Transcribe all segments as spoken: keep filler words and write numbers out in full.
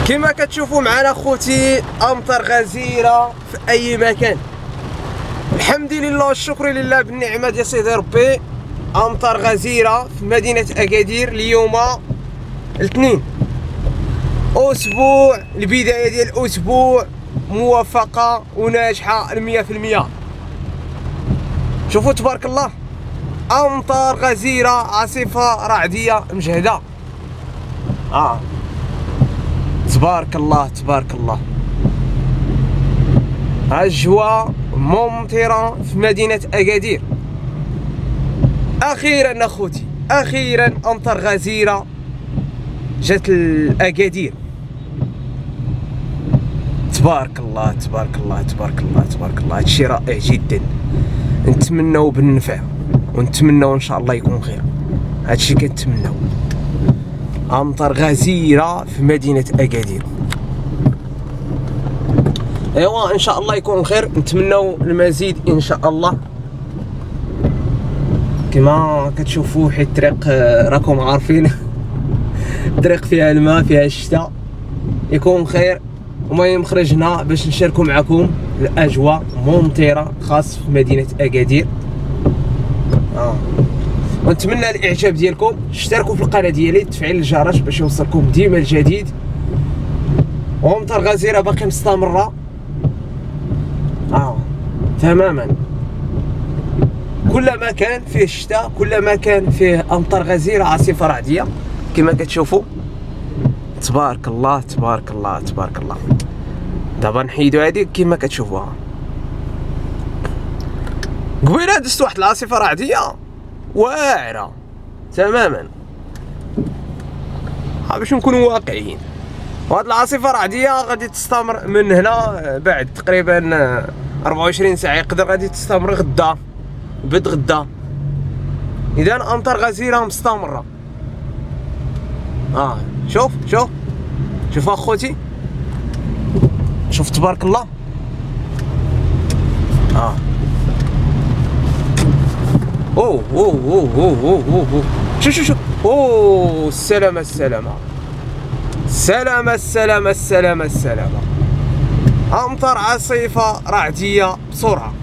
كما كتشوفوا معنا خوتي امطار غزيره في اي مكان. الحمد لله والشكر لله بالنعمه ديال سيدي ربي. امطار غزيره في مدينه اكادير اليوم الاثنين، اسبوع البدايه ديال الاسبوع موفقه وناجحه المية في المية. شوفوا تبارك الله، امطار غزيره، عاصفه رعديه مجهده. اه تبارك الله تبارك الله. اجواء ممطره في مدينه اكادير. اخيرا اخوتي، اخيرا امطار غزيره جات لاكادير. تبارك الله تبارك الله تبارك الله تبارك الله. هادشي رائع جدا، نتمناو بالنفع ونتمناو ان شاء الله يكون خير. هادشي كنتمناو. امطار غزيره في مدينه اكادير. ايوا ان شاء الله يكون خير، نتمناو المزيد ان شاء الله. كما كتشوفوا حيت الطريق راكم عارفين الطريق فيها الماء فيها الشتاء. يكون خير المهم خرجنا باش نشاركوا معكم الاجواء ممطره خاص في مدينه اكادير. اه ونتمنى الاعجاب ديالكم. اشتركوا في القناه ديالي، تفعيل الجرس باش يوصلكم ديما الجديد. وامطار غزيره باقي مستمره اه تماما. كل ما كان فيه الشتاء كل ما كان فيه امطار غزيره، عاصفه رعديه كما كتشوفوا. تبارك الله تبارك الله تبارك الله. دابا نحيدو هذيك كما كتشوفوها. قبيله دزت واحد العاصفه رعديه واعره تماما، باش نكونوا واقعيين. وهاد العاصفه الرعديه غادي تستمر من هنا بعد تقريبا أربعة وعشرين ساعه، يقدر غادي تستمر غدا بد غدا. اذا امطار غزيره مستمره. اه شوف شوف شوف اخوتي، شوف تبارك الله. اه اوه اوه اوه اوه اوه اوه شوف شوف شوف. اوه السلامة السلامة السلامة السلامة السلامة السلامة. امطار عاصفة رعدية بسرعة.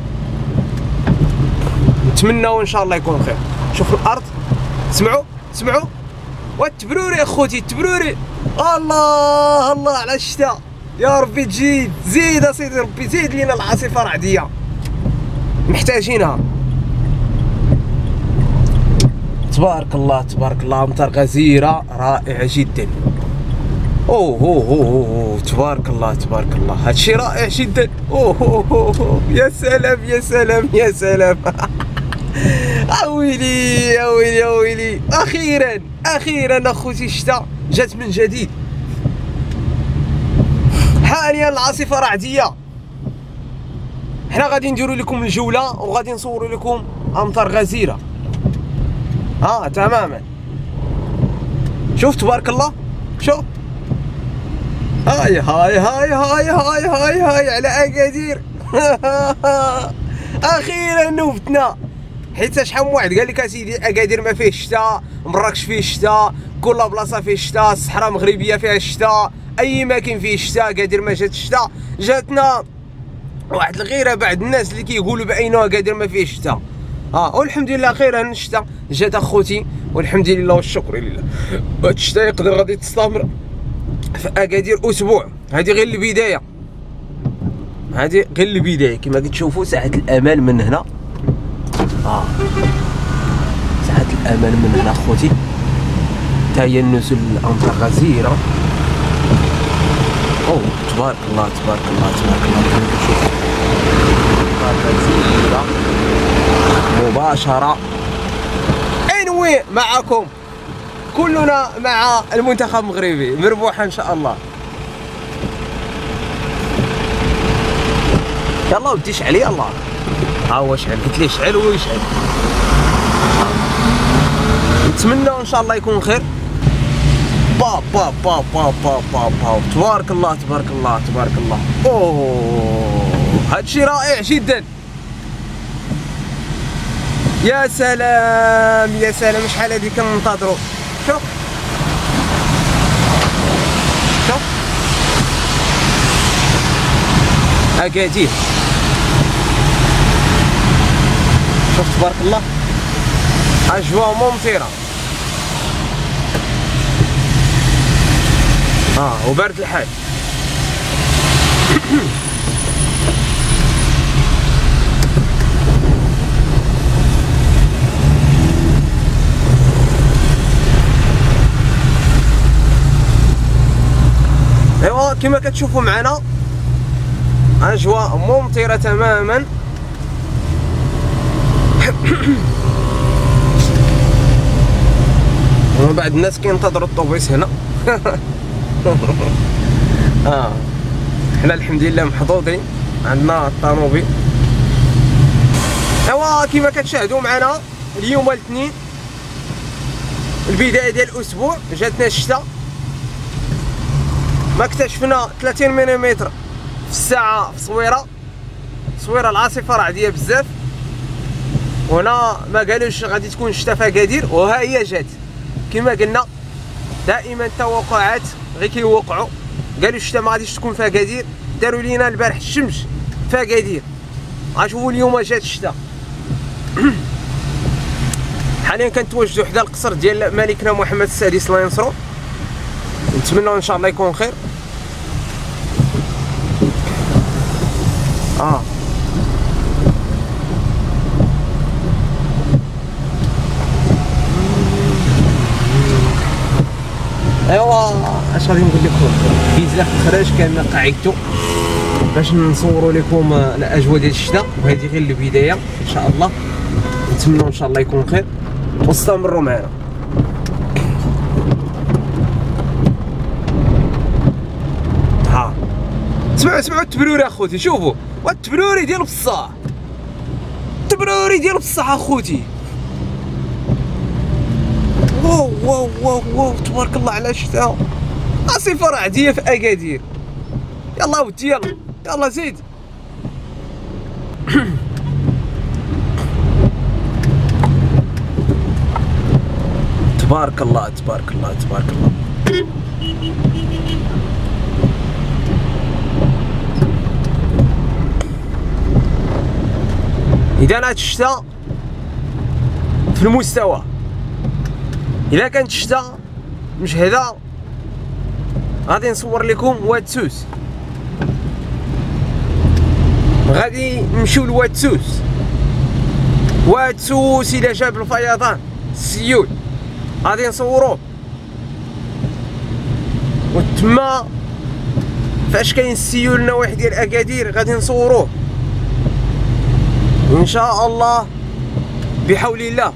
نتمناو ان شاء الله يكون خير. شوف الارض، سمعوا سمعوا والتبروري اخوتي، التبروري. الله الله على الشتاء. يا ربي تزيد زيد اسيدي ربي، زيد لينا العاصفة الرعدية محتاجينها. تبارك الله تبارك الله. امطار غزيره رائعه جدا. اوه اوه اوه, أوه. تبارك الله تبارك الله. هادشي رائع جدا. اوه أوه, أوه, أوه. يا سلام يا سلام يا سلام. اويلي يا ويلي يا ويلي. اخيرا اخيرا اخوتي الشتاء جات من جديد. حاليا العاصفه رعديه. حنا غادي نديرو لكم الجوله وغادي نصوروا لكم امطار غزيره. اه تماما. شوف تبارك الله شوف. هاي هاي هاي هاي هاي هاي هاي على اكادير. اخيرا نوبتنا. حيت شحال من واحد قال لك اسيدي اكادير ما فيه الشتاء، مراكش فيه الشتاء، كل بلاصه فيه الشتاء، الصحراء المغربيه فيها الشتاء، اي مكان فيه الشتاء. اكادير ما جات الشتاء. جاتنا واحد الغيره بعد الناس اللي كيقولوا بانه اكادير ما فيه الشتاء. اه والحمد لله اخيرا الشتاء جات اخوتي، والحمد لله والشكر لله. هاد الشتاء يقدر غادي تستمر في اكادير اسبوع. هذه غير البدايه، هذه غير البدايه. كما كتشوفوا ساعه الامان من هنا. اه ساعه الامان من هنا اخوتي. حتى هي النزول الامطار غزيره. اوه تبارك الله تبارك الله تبارك الله. كما كتشوفوا امطار غزيره مباشرة. انوي معكم كلنا مع المنتخب المغربي مربوحة ان شاء الله. يلا ودي شعل يلا. ها هو شعل، قلت ليه شعل هو يشعل. نتمنى ان شاء الله يكون خير. با با با با با با با. تبارك الله تبارك الله تبارك الله. اوه هادشي رائع جدا. يا سلام يا سلام. شحال هادي كننتظرو. شوف شوف اكادير. شوف تبارك الله اجواء ممطره. اه وبارد الحال. ايوا كما كتشوفوا معنا اجواء ممطره تماما. ومن بعد الناس كينتظروا الطوبيس هنا. اه حنا الحمد لله محظوظين عندنا الطوموبيل. ايوا كما كتشاهدوا معنا اليوم الاثنين البدايه ديال الاسبوع جاتنا الشتاء. ما اكتشفنا ثلاثين مليمتر في الساعه في صويره. صويره العاصفه راه عاديه بزاف، وهنا ما قالوش غادي تكون الشتاء في اكادير، وها هي جات. كما قلنا دائما التوقعات غير كيوقعوا. قالوا الشتاء ما غاديش تكون في اكادير، داروا لينا البارح الشمس في اكادير. غنشوفوا اليوم جات الشتاء. حاليا كنتواجدوا حدا القصر ديال ملكنا محمد السادس الله ينصرو. نتمنى ان شاء الله يكون خير. اه ايوا اش غادي نقول لكم، بيزلا في الخراج كان قاعدتو باش نصوروا لكم الاجواء ديال الشتاء، وهذه غير البدايه ان شاء الله. نتمنى ان شاء الله يكون خير واستمروا معنا. ها سمعوا سمعوا التبروري اخوتي، شوفوا التبروري ديال بصح، التبروري ديال بصح اخوتي. واو واو واو واو تبارك الله على الشتاء. عاصفه راه عاديه في اكادير. يلا ودي يلا يلا زيد. تبارك الله تبارك الله تبارك الله. إذا هاد الشتاء في المستوى، إلا كانت الشتاء مجهدة غادي نصور لكم واد سوس. غادي نمشيو لواد سوس. واد سوس إلا جاب الفيضان السيول غادي نصوروه، وتما فاش كاين السيول النواحي ديال اكادير غادي نصوروه ان شاء الله بحول الله.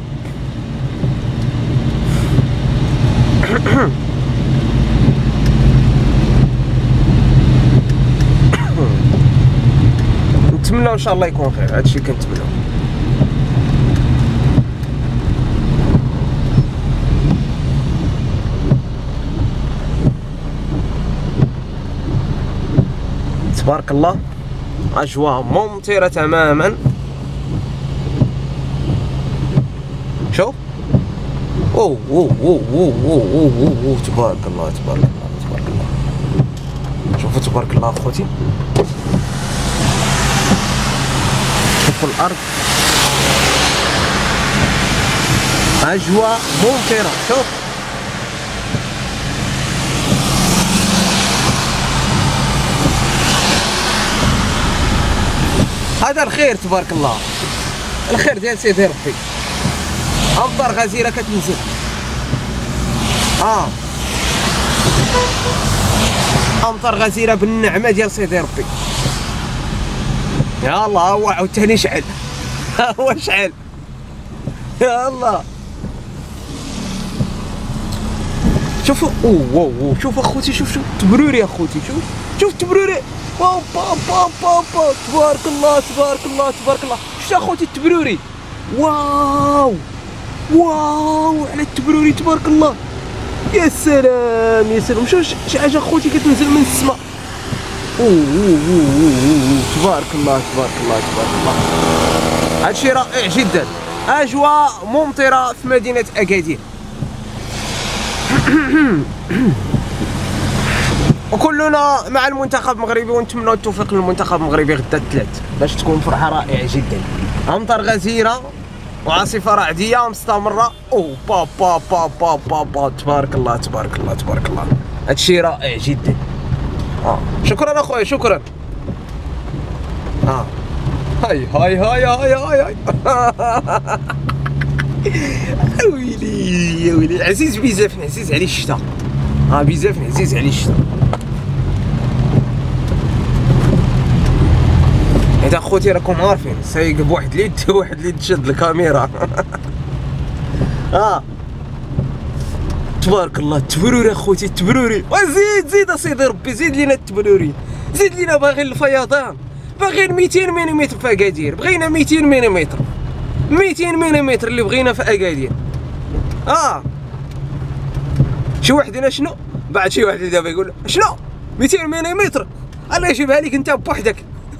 نتمنى ان شاء الله يكون خير، هادشي اللي كنتمنى. تبارك الله اجواء ممطره تماما. شوف اوه اوه اوه اوه اوه اوه اوه تبارك الله تبارك الله تبارك الله. شوفوا تبارك الله اخوتي، شوفوا الارض اجواء ممطره. شوف هذا الخير تبارك الله، الخير ديال سيدي ربي. امطار غزيره كتنزل. اه امطار غزيره بالنعمه ديال سيدي ربي. يا الله هو عاوتاني شعل. ها هو شعل. يا الله شوفوا اوه واو شوفوا اخوتي، شوف شوف تبروري اخوتي، شوف شوف تبروري. با با با با با تبارك الله تبارك الله تبارك الله. شفت اخوتي التبروري؟ واو واو على التبروري تبارك الله. يا سلام يا سلام. شوف شي حاجه اخوتي كتنزل من السماء. اوه اوه اوه اوه تبارك الله تبارك الله تبارك الله. هادشي رائع جدا. اجواء ممطره في مدينه اكادير. وكلنا مع المنتخب المغربي، ونتمنوا التوفيق للمنتخب المغربي غدا الثلاث باش تكون فرحه رائعه جدا. امطار غزيره وعاصفه رعديه مستمره. او با با با با با با تبارك الله تبارك الله تبارك الله، هادشي رائع جدا. اه شكرا اخويا شكرا. اه هاي هاي هاي هاي هاي هاي ويلي يا ويلي عزيز بزاف، عزيز عليه الشتا. اه بزاف عزيز عليه الشتا. هذا خوتي راكم عارفين سايق بواحد اليد واحد اليد تشد الكاميرا. اه تبارك الله التبروري اخوتي التبروري. وزيد زيد اسيدي ربي زيد لينا التبروري، زيد لينا باغي الفيضان، باغيين ميتين مليمتر في اكادير، بغينا ميتين مليمتر ميتين مليمتر اللي بغينا في اكادير. اه شي واحد هنا شنو بعد شي واحد دابا يقول شنو ميتين مليمتر الله يجيبها لك انت بوحدك.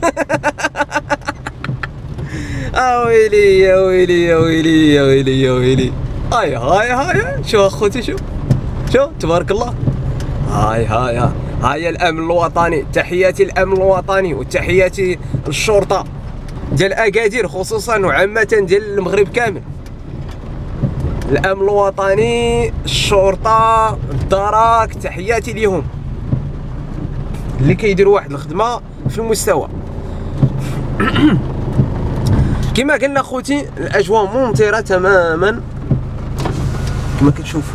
اه ويلي يا ويلي يا ويلي يا ويلي يا ويلي. هاي هاي هاي شوف اخوتي شوف شوف تبارك الله. هاي هاي هاي الامن الوطني، تحياتي الامن الوطني وتحياتي للشرطه ديال اكادير خصوصا وعامه ديال المغرب كامل. الامن الوطني الشرطه الدرك تحياتي ليهم اللي كيديروا واحد الخدمه في المستوى. كما قلنا خوتي الاجواء ممطره تماما كما كتشوفوا.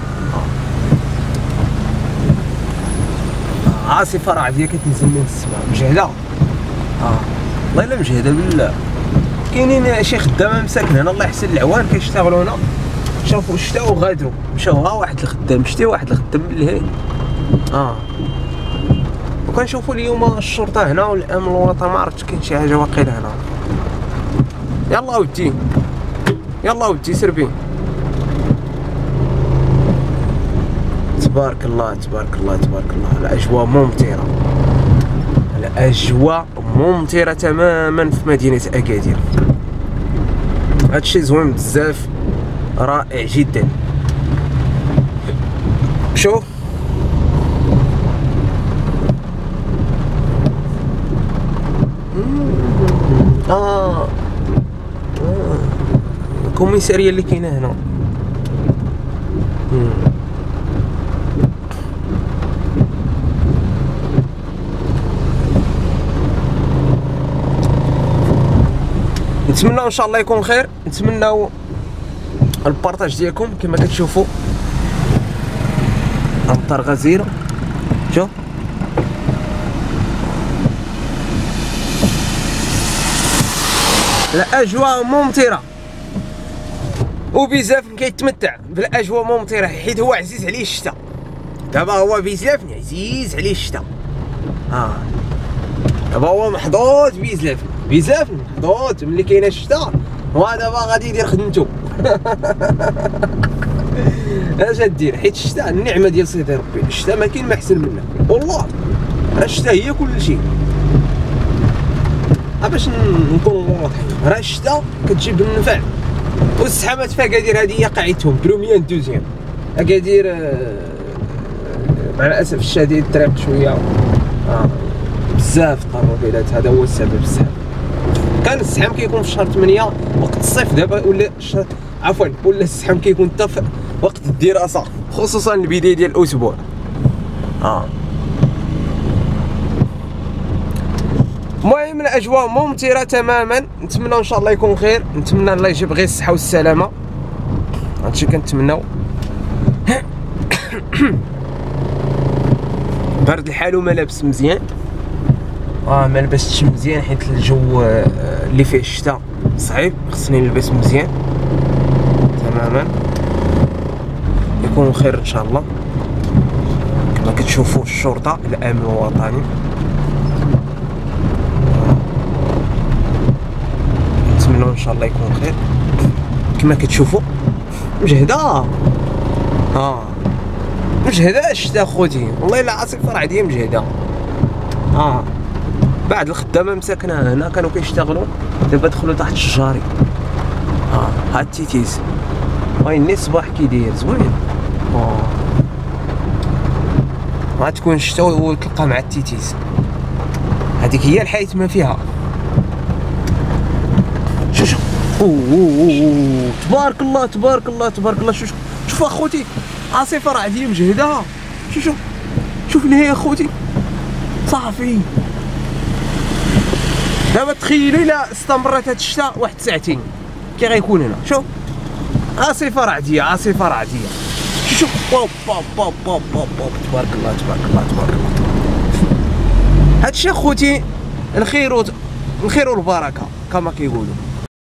عاصفه رعديه كتنزل من السماء مجهده. اه والله الا مجهده بالله. كاينين شي خدامه مساكن هنا الله يحسن العوان كيشتغلوا هنا، شافوا الشتا وغادروا مشاو ها واحد الخدام شتي واحد الخدام بالليل. اه وكنشوفوا اليوم الشرطه هنا والامن الوطني ما عرفتش كاين شي حاجه واقيلا هنا. يلا ودي يلا ودي سير بيه. تبارك الله تبارك الله تبارك الله. الاجواء ممطره، الاجواء ممطره تماما في مدينه اكادير. هادشي زوين بزاف رائع جدا. شوف اه اه الكوميساريه اللي كاينه هنا. مم. نتمنى ان شاء الله يكون خير، نتمناو البارطاج ديالكم كما كتشوفوا. امطار غزيره شوف الاجواء ممطره وبزاف كيتمتع بالاجواء ممطره حيت هو عزيز عليه الشتاء. دابا هو بزاف عزيز عليه الشتاء. اه دابا هو محظوظ بزاف بزاف محظوظ ملي كاينه الشتاء، هو دابا غادي يدير خدمته. اش غدير حيت الشتاء النعمه ديال سيدي ربي، الشتاء ما كاين ما احسن منه والله. راه الشتاء هي كل شيء. باش نكونوا واضحين راه الشتاء كتجيب النفع. والزحامات في اكادير هذه هي قاعدتهم بروميان دوزيام. اكادير مع الاسف الشديد طريق شويه اه بزاف الطروبيلات، هذا هو السبب. الزحام كان الزحام كيكون في شهر ثمانية وقت الصيف، دابا ولا شهر عفوا ولا الزحام كيكون حتى في وقت الدراسه خصوصا البدايه ديال الاسبوع. اه المهم الاجواء ممطره تماما، نتمنى ان شاء الله يكون خير، نتمنى الله يجيب غير الصحه والسلامه، هادشي كنتمناو. برد الحال وما لابس مزيان. اه ما لبستش مزيان حيت الجو اللي فيه الشتاء صعيب، خصني نلبس مزيان تماما. يكون خير ان شاء الله. كما كتشوفوا الشرطه الامن الوطني نتمنى ان شاء الله يكون خير. كما كتشوفوا مجهده اه مجهده الشتا خوتي والله الا عاصفه رعديه مجهده. اه بعد الخدامه مساكنه هنا كانوا كيشتغلوا دابا دخلوا تحت الشجاري. اه ها التيتيز وين الصباح كي داير زوين. اه غتكون الشتا وتلقى مع التيتيز. هذيك هي الحياة ما فيها. شوف شوف اوه تبارك الله تبارك الله تبارك الله. شوف شوف اخوتي عاصفه رعديه مجهده. شوف شوف شوف لهي اخوتي صافي. دابا تخيلوا الا استمرت هاد الشتا واحد ساعتين كي غيكون هنا. شوف عاصفه رعديه عاصفه رعديه. شوف شوف بوب بوب بوب بوب بوب بوب تبارك الله تبارك الله تبارك الله. هادشي اخوتي الخير و... الخير والبركه كما كيقولوا.